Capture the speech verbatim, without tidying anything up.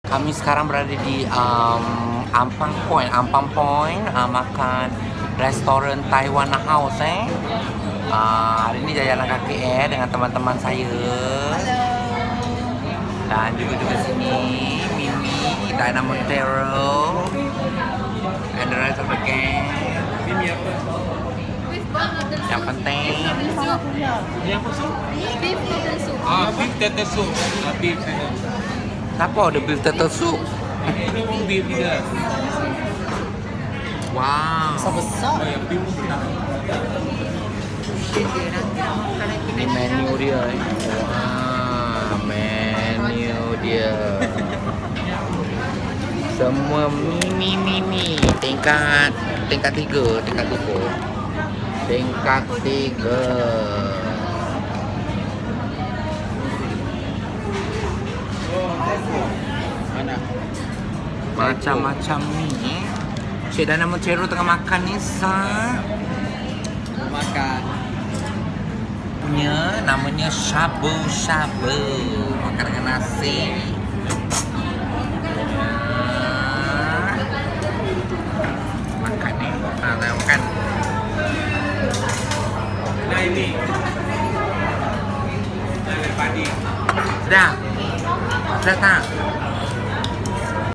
Kami sekarang berada di um, Ampang Point. Ampang Point uh, makan restoran Taiwan House eh. Uh, hari ini jalan kaki eh dengan teman-teman saya. Dan juga juga sini Mimi, Diana Montero, and the rest of the gang. Mimi apa? Yang penting. Ini apa sih? Beef noodle soup. Ah, beef turtle soup. Ah, beef saya. Apa ada beef turtle soup? Ini pun beef juga. Wow. Besar. Oh, yang beef besar. Ini menu dia. Wah, menu dia. Semua mimi mimi. Tingkat tingkat tiga, tingkat dua. Tingkat tiga. Mana? Macam-macam ni. Cik Dana Montero tengah makan ni sa. Makan. Punya namanya shabu-shabu. Makan dengan nasi. Makan ni. Nah, saya makan. Nah ini. Nah padi. Sedap. Sedap tak?